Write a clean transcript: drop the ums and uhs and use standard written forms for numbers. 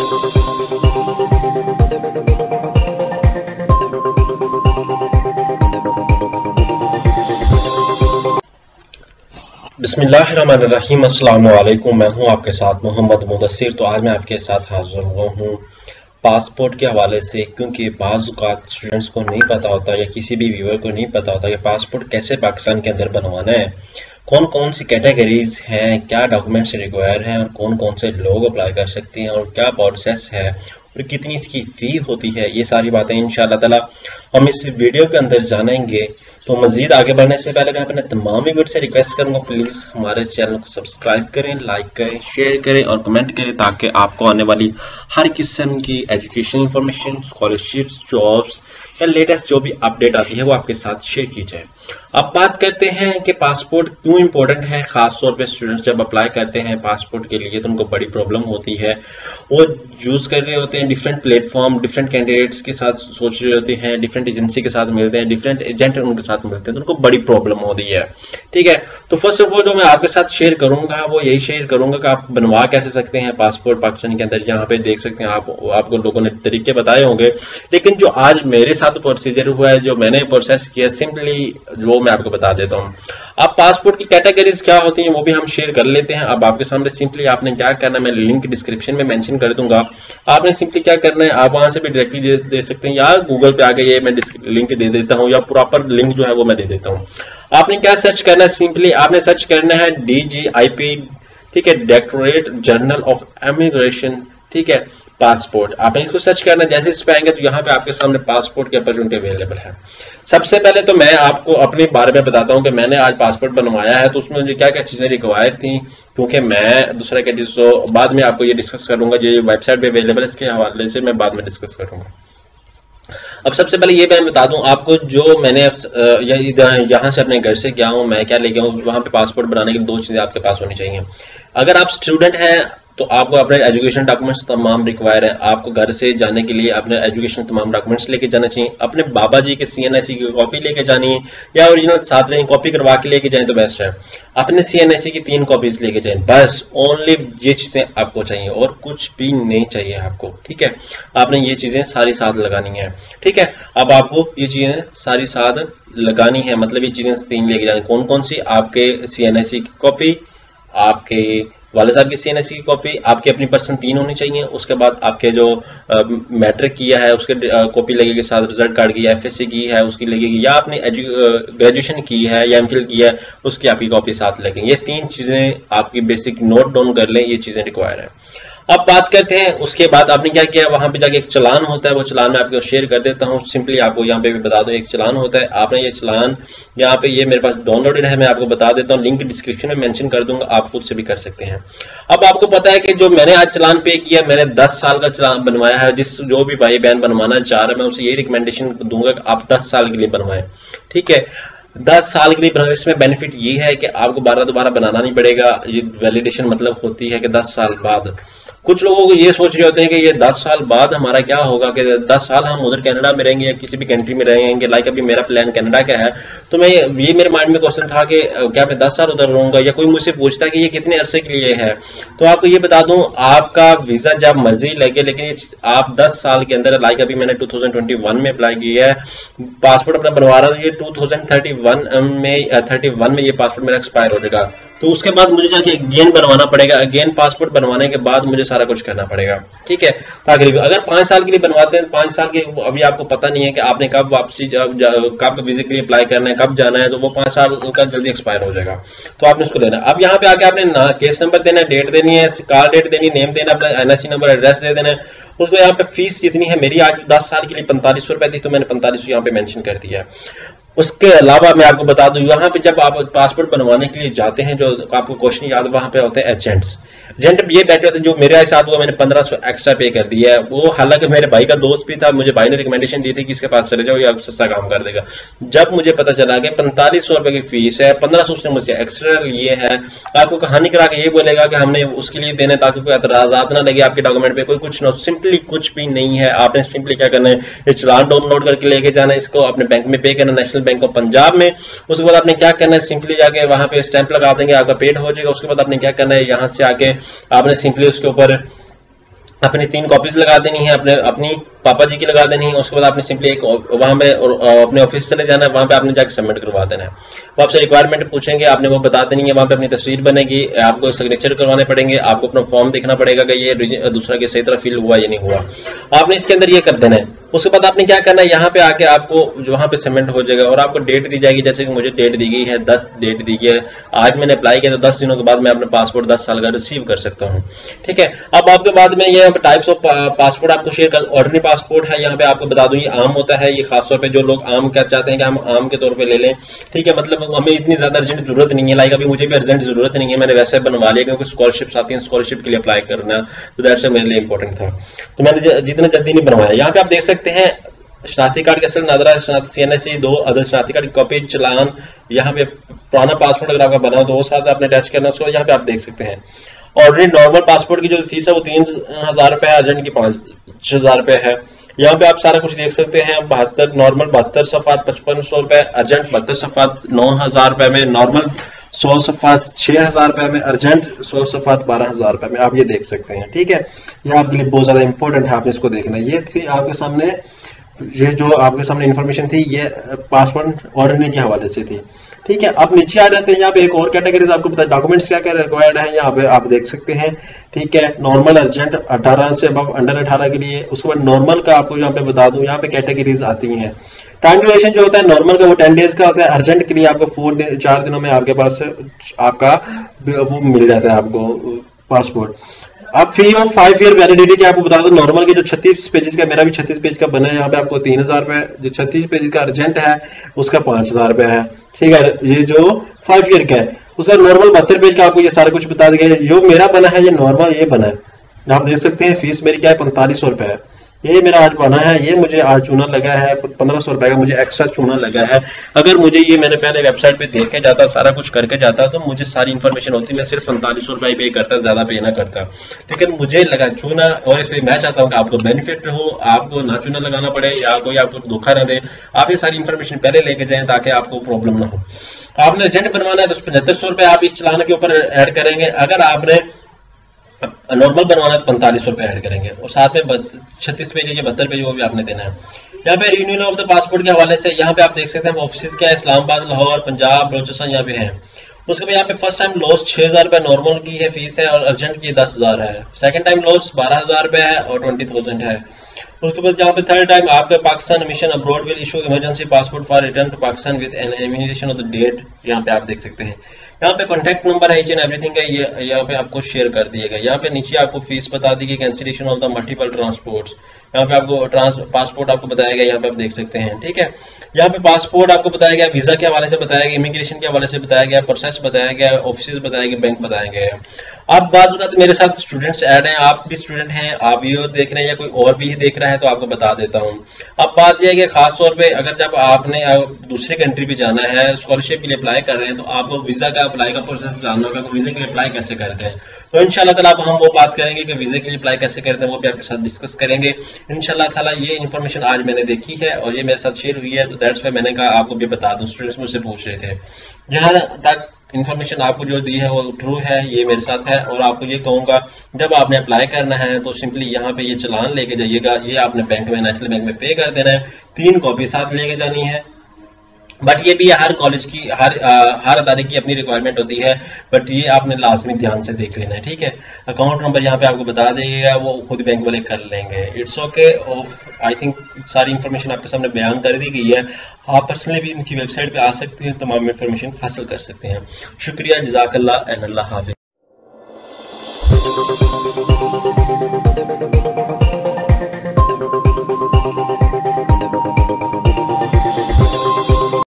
बिस्मिल्लाहिर्रहमानिर्रहीम। अस्सलाम वालेकुम। मैं हूं आपके साथ मोहम्मद मुदस्सिर। तो आज मैं आपके साथ हाजिर हुआ हूं पासपोर्ट के हवाले से, क्योंकि बाज़ औक़ात स्टूडेंट्स को नहीं पता होता या किसी भी व्यूअर को नहीं पता होता कि पासपोर्ट कैसे पाकिस्तान के अंदर बनवाना है, कौन कौन सी कैटेगरीज हैं, क्या डॉक्यूमेंट्स रिक्वायर हैं और कौन कौन से लोग अप्लाई कर सकते हैं और क्या प्रोसेस है और कितनी इसकी फ़ी होती है। ये सारी बातें इंशाअल्लाह ताला हम इस वीडियो के अंदर जानेंगे। तो मज़ीद आगे बढ़ने से पहले मैं अपने तमाम व्यूअर से रिक्वेस्ट करूंगा, प्लीज़ हमारे चैनल को सब्सक्राइब करें, लाइक करें, शेयर करें और कमेंट करें, ताकि आपको आने वाली हर किस्म की एजुकेशन इंफॉर्मेशन, स्कॉलरशिप्स, जॉब्स या लेटेस्ट जो भी अपडेट आती है वो आपके साथ शेयर की जाए। अब बात करते हैं कि पासपोर्ट क्यों इम्पोर्टेंट है। ख़ास तौर पे स्टूडेंट्स जब अप्लाई करते हैं पासपोर्ट के लिए तो उनको बड़ी प्रॉब्लम होती है। वो यूज़ कर रहे होते हैं डिफरेंट प्लेटफॉर्म, डिफरेंट कैंडिडेट्स के साथ सोच रहे होते हैं, डिफरेंट एजेंसी के साथ मिलते हैं, डिफरेंट एजेंट उनके साथ मिलते हैं, तो उनको बड़ी प्रॉब्लम होती है। ठीक है, तो फर्स्ट ऑफ ऑल जो मैं आपके साथ शेयर करूंगा वो यही शेयर करूंगा कि आप बनवा कैसे सकते हैं पासपोर्ट पाकिस्तान के अंदर। यहाँ पे देख सकते हैं आपको लोगों ने तरीके बताए होंगे, लेकिन जो आज मेरे साथ प्रोसीजर हुआ है, जो मैंने प्रोसेस किया, सिंपली वो मैं आपको बता देता हूँ। अब पासपोर्ट की कैटेगरीज क्या होती हैं वो भी हम शेयर कर लेते हैं। अब आपके सामने सिंपली आपने क्या करना है, मैं लिंक डिस्क्रिप्शन में मेंशन कर दूंगा। आपने सिंपली क्या करना है, आप वहां से भी डायरेक्टली दे सकते हैं या गूगल पे आके ये मैं लिंक दे देता हूँ या प्रॉपर लिंक जो है वो मैं दे देता हूँ। आपने क्या सर्च करना है, सिंपली आपने सर्च करना है DGIP, ठीक है, डायरेक्टरेट जनरल ऑफ इमिग्रेशन, ठीक है, पासपोर्ट। आपने इसको सर्च करना है। जैसे इस पे आएंगे तो यहाँ पे आपके सामने पासपोर्ट की अपॉर्चुनिटी अवेलेबल है। सबसे पहले तो मैं आपको अपने बारे में बताता हूँ कि मैंने आज पासपोर्ट बनवाया है तो उसमें मुझे क्या क्या चीजें रिक्वायर थी, क्योंकि मैं दूसरा क्या चीज तो बाद में आपको ये डिस्कस करूंगा, जो वेबसाइट पे अवेलेबल है इसके हवाले से मैं बाद में डिस्कस करूंगा। अब सबसे पहले ये मैं बता दूं आपको, जो मैंने यहाँ से अपने घर से गया हूँ, मैं क्या ले गया हूँ, वहाँ पे पासपोर्ट बनाने की 2 चीजें आपके पास होनी चाहिए। अगर आप स्टूडेंट हैं तो आपको अपने एजुकेशन डॉक्यूमेंट्स तमाम रिक्वायर है। आपको घर से जाने के लिए अपने एजुकेशन तमाम डॉक्यूमेंट्स लेके जाना चाहिए। अपने बाबा जी के CNSE की कॉपी लेके जानी है या ओरिजिनल साथ लें, कॉपी करवा के लेके जाएं तो बेस्ट है। अपने CNSE की 3 कॉपीज लेके जाएं, बस ओनली ये चीजें आपको चाहिए और कुछ भी नहीं चाहिए आपको। ठीक है, आपने ये चीजें सारी साथ लगानी है। ठीक है, अब आपको ये चीजें सारी साथ लगानी है, मतलब ये चीजें 3 लेके जानी। कौन कौन सी, आपके CNSE की कॉपी, आपके वाले साहब की CNSE की कॉपी, आपकी अपनी पर्सन 3 होनी चाहिए। उसके बाद आपके जो मैट्रिक किया है उसके कॉपी लगेगी, साथ रिजल्ट कार्ड की, FSC की है उसकी लगेगी, या आपने ग्रेजुएशन की है या MPhil की है उसकी आपकी कॉपी साथ लगेगी। ये 3 चीजें आपकी बेसिक नोट डाउन कर लें, ये चीजें रिक्वायर है। अब बात करते हैं उसके बाद आपने क्या किया, वहां पे जाके एक चलान होता है, वो चलान मैं आपको शेयर कर देता हूँ। सिंपली आपको यहाँ पे भी बता दूं, एक चलान होता है। आपने ये चलान यहाँ पे ये मेरे पास डाउनलोडेड है, मैं आपको बता देता हूँ, लिंक डिस्क्रिप्शन में मेंशन कर दूंगा, आप खुद से भी कर सकते हैं। अब आपको पता है कि जो मैंने आज चलान पे किया, मैंने 10 साल का चलान बनवाया है। जो भी भाई बहन बनवाना चाह रहा है मैं उसे ये रिकमेंडेशन दूंगा कि आप 10 साल के लिए बनवाएं। ठीक है, 10 साल के लिए बनाए। इसमें बेनिफिट ये है कि आपको दोबारा बनाना नहीं पड़ेगा। ये वैलिडेशन मतलब होती है कि 10 साल बाद। कुछ लोगों को ये सोच रहे होते हैं कि ये 10 साल बाद हमारा क्या होगा, कि 10 साल हम उधर कनाडा में रहेंगे या किसी भी कंट्री में रहेंगे। लाइक अभी मेरा प्लान कनाडा का है, तो मैं ये मेरे माइंड में क्वेश्चन था कि क्या मैं 10 साल उधर रहूंगा, या कोई मुझसे पूछता है कि ये कितने अरसे के लिए है। तो आपको ये बता दूं, आपका वीजा जब मर्जी लगे, लेकिन आप 10 साल के अंदर, लाइक अभी मैंने 2021 में अप्लाई किया है, पासपोर्ट अपना बनवा रहा था, ये 2031 में ये पासपोर्ट मेरा एक्सपायर हो जाएगा। तो उसके बाद मुझे जाके अगेन बनवाना पड़ेगा। अगेन पासपोर्ट बनवाने के बाद मुझे सारा कुछ करना पड़ेगा। ठीक है, ताकि अगर 5 साल के लिए बनवाते हैं, 5 साल के अभी आपको पता नहीं है कि आपने कब वापसी, कब वीजा के लिए अप्लाई करना है, कब जाना है, तो वो 5 साल का जल्दी एक्सपायर हो जाएगा। तो आपने उसको लेना। अब यहाँ पे आके आपने केस नंबर देना है, डेट देनी है, कार डेट देनी, नेम देना, अपना NIC नंबर, एड्रेस दे देना है। उसको यहाँ पे फीस कितनी है, मेरी आज 10 साल के लिए 4500 रुपए थी, तो मैंने 4500 यहाँ पे मेंशन कर दिया है। उसके अलावा मैं आपको बता दूं, यहाँ पे जब आप पासपोर्ट बनवाने के लिए जाते हैं, जो आपको क्वेश्चन याद, वहां पे होते हैं एजेंट्स। एजेंट ये बैठे होते हैं, जो मेरे साथ हुआ, मैंने 1500 एक्स्ट्रा पे कर दिया है। वो हालांकि मेरे भाई का दोस्त भी था, मुझे भाई ने रिकमेंडेशन दी थी कि इसके पास चले जाओ, ये आप सस्ता काम कर देगा। जब मुझे पता चला कि 4500 रुपए की फीस है, 1500 उसने मुझसे एक्स्ट्रा लिए है, आपको कहानी करा के ये बोलेगा कि हमने उसके लिए देने ताकि कोई एतराजात ना लगे आपके डॉक्यूमेंट पे, कोई कुछ ना, सिंपली कुछ भी नहीं है। आपने सिंपली क्या करना है, ये चलान डाउनलोड करके लेके जाना है, इसको अपने बैंक में पे करना, नेशनल बैंक ऑफ पंजाब में। उसके बाद आपने क्या करना है, सिंपली जाके वहां पे स्टैंप लगा देंगे, आपका पेड हो जाएगा। उसके बाद आपने क्या करना है, यहाँ से आके आपने सिंपली उसके ऊपर अपनी 3 कॉपीज लगा देनी है, अपनी पापा जी की लगा देनी है। उसके बाद आपने सिंपली एक वहां पे अपने ऑफिस चले जाना है, वहां पे आपने जाकर सबमिट करवा देना है। वो आपसे रिक्वायरमेंट पूछेंगे, आपने वो बता देनी है, वहां पे अपनी तस्वीर बनेगी, आपको सिग्नेचर करवाने पड़ेंगे, आपको अपना फॉर्म देखना पड़ेगा कि ये दूसरा के सही तरह फिल हुआ या नहीं हुआ। आपने इसके अंदर ये कर देना है। उसके बाद आपने क्या करना है, यहाँ पे आके आपको वहां पे सबमिट हो जाएगा और आपको डेट दी जाएगी। जैसे कि मुझे डेट दी गई है 10 डेट दी गई है, आज मैंने अप्लाई किया तो 10 दिनों के बाद मैं अपना पासपोर्ट 10 साल का रिसीव कर सकता हूँ। ठीक है, अब आपके बाद में ये टाइप्स ऑफ पासपोर्ट आपको शेयर कर, ऑर्डिनरी पासपोर्ट है, यहाँ पे आपको बता दूं ये आम होता है, ये खासतौर पे जो लोग आम क्या चाहते हैं कि हम आम के तौर पे ले लें। ठीक है, मतलब हमें इतनी ज्यादा अर्जेंट जरूरत नहीं है, लाइक अभी मुझे भी अर्जेंट जरूरत नहीं है, मैंने वैसे बनवा लिया क्योंकि स्कॉलरशिप्स आती है, स्कॉलरशिप के लिए अप्लाई करना तो दैट्स मेरे लिए इंपॉर्टेंट था, तो मैंने जितना जल्दी नहीं बनवाया। यहाँ पे आप देख सकते हैं शनाख्ती कार्ड के असल नादरा CNSE 2 अदर शनाख्ती कार्ड की कॉपी चालान, यहाँ पे पुराना पासपोर्ट अगर आपका बना हो तो वो साथ आपने अटैच करना, उसको यहाँ पे आप देख सकते हैं। ऑलरेडी नॉर्मल पासपोर्ट की जो फीस है वो 3000 रुपए है, अर्जेंट की 5000 रुपए है। यहाँ पे आप सारा कुछ देख सकते हैं। 72 नॉर्मल 72 सफात 5500 रुपए, अर्जेंट 72 सफात 9000 रुपए में, नॉर्मल 100 सफात 6000 रुपए में, अर्जेंट 100 सफात 12000 रुपए में, आप ये देख सकते हैं। ठीक है, ये आपके लिए बहुत ज्यादा इंपॉर्टेंट है, आपने इसको देखना है। ये थी आपके सामने, ये जो आपके सामने इन्फॉर्मेशन थी ये पासपोर्ट ऑर्डिनरी के हवाले से थी। ठीक है, आप नीचे आ जाते हैं, यहाँ पे एक और कैटेगरीज आपको पता है डॉक्यूमेंट्स क्या क्या रिक्वायर्ड है, यहाँ पे आप देख सकते हैं। ठीक है, नॉर्मल अर्जेंट 18 से अब अंडर 18 के लिए। उसके बाद नॉर्मल का आपको यहाँ पे बता दूं, यहाँ पे कैटेगरीज आती हैं। टाइम ड्यूरेशन जो होता है नॉर्मल का वो 10 डेज का होता है, अर्जेंट के लिए आपको 4 दिनों में आपके पास आपका वो मिल जाता है आपको पासपोर्ट। अब फी ऑफ 5 ईयर वैलिडिटी की आपको बता दो, नॉर्मल के जो 36 पेजेस का, मेरा भी 36 पेज का बना है, यहाँ पे आपको 3000 रुपए, जो 36 पेज का अर्जेंट है उसका 5000 रुपए है। ठीक है, ये जो 5 ईयर का है उसका नॉर्मल 72 पेज का आपको ये सारा कुछ बता दिया है। जो मेरा बना है ये नॉर्मल ये बना है, आप देख सकते हैं। फीस मेरी क्या है 4500 रुपए है, ये मेरा आज बना है, ये मुझे आज चूना लगा है 1500 रुपए का, मुझे एक्स्ट्रा चूना लगा है। अगर मुझे ये मैंने पहले वेबसाइट पे देख के जाता, सारा कुछ करके जाता तो मुझे सारी इन्फॉर्मेशन होती, मैं सिर्फ 4500 रुपए पे करता, ज्यादा पे ना करता। लेकिन मुझे लगा चूना, और इसलिए मैं चाहता हूँ कि आपको बेनिफिट हो, आपको ना चूना लगाना पड़े या कोई आपको धोखा ना दे, आप ये सारी इन्फॉर्मेशन पहले लेके जाएं ताकि आपको प्रॉब्लम ना हो। आपने एजेंट बनवाना है तो 7500 रुपए आप इस चलान के ऊपर ऐड करेंगे। अगर आपने नॉर्मल बनवाना है तो 4500 रुपए ऐड करेंगे, और साथ में 36 पेज या 72 पेज वो भी आपने देना है। यहाँ पे रिन्यूअल ऑफ द पासपोर्ट के हवाले से यहाँ पे आप देख सकते हैं ऑफिस क्या है, इस्लामाबाद, लाहौर, पंजाब, बलोचिस्तान यहाँ पे है। उसके बाद यहाँ पे फर्स्ट टाइम लॉस 6000 रुपए नॉर्मल की है फीस है, और अर्जेंट की 10000 है। सेकंड टाइम लॉस 12000 रुपए है और 20000 है। उसके बाद यहाँ पे थर्ड टाइम आपके Pakistan mission abroad will issue emergency passport for return to Pakistan with an emanation of the date, यहाँ पे आप देख सकते हैं। यहाँ पे कॉन्टैक्ट नंबर है, ईच एंड एवरीथिंग है, ये यहाँ पे आपको शेयर कर दिया गया। यहाँ पे नीचे आपको फीस बता दी गई, cancellation of the multiple transports, यहाँ पे आपको पासपोर्ट आपको बताया गया, यहाँ पे आप देख सकते हैं। ठीक है, यहाँ पे पासपोर्ट आपको बताया गया, वीजा के हवाले से बताया गया, इमिग्रेशन के हवाले से बताया गया, प्रोसेस बताया गया, ऑफिस बताया गया, बैंक बताया गया। अब बात मेरे साथ स्टूडेंट्स ऐड हैं, आप भी स्टूडेंट हैं, आप वीडियो देख रहे हैं या कोई और भी देख रहा है तो आपको बता देता हूँ। अब बात यह है कि खास तौर पे अगर जब आपने दूसरे कंट्री पे जाना है, स्कॉलरशिप के लिए अप्लाई कर रहे हैं, तो आपको वीजा का अप्लाई का प्रोसेस जानना होगा, वीजा के लिए अप्लाई कैसे करते हैं। तो इंशाल्लाह ताला अब हम वो बात करेंगे कि वीजा के लिए अप्लाई कैसे करते हैं, वो भी आपके साथ डिस्कस करेंगे इंशाल्लाह ताला। ये इन्फॉर्मेशन आज मैंने देखी है और ये मेरे साथ शेयर हुई है, तो दैट्स वाई मैंने कहा आपको भी बता दूं। स्टूडेंट्स मुझसे पूछ रहे थे, जहाँ तक इन्फॉर्मेशन आपको जो दी है वो ट्रू है, ये मेरे साथ है। और आपको ये कहूँगा जब आपने अप्लाई करना है तो सिंपली यहाँ पे ये चलान लेके जाइएगा, ये आपने बैंक में, नेशनल बैंक में पे कर देना है, 3 कॉपी साथ लेके जानी है। बट ये भी हर कॉलेज की हर अदारे की अपनी रिक्वायरमेंट होती है, बट ये आपने लाजमी ध्यान से देख लेना है। ठीक है, अकाउंट नंबर यहाँ पे आपको बता देगा, वो खुद बैंक वाले कर लेंगे। इट्स ओके, आई थिंक सारी इन्फॉर्मेशन आपके सामने बयान कर दी गई है। आप पर्सनली भी इनकी वेबसाइट पे आ सकते हैं, तमाम इन्फॉर्मेशन हासिल कर सकते हैं। शुक्रिया, जज़ाकल्लाह एंड अल्लाह हाफिज़।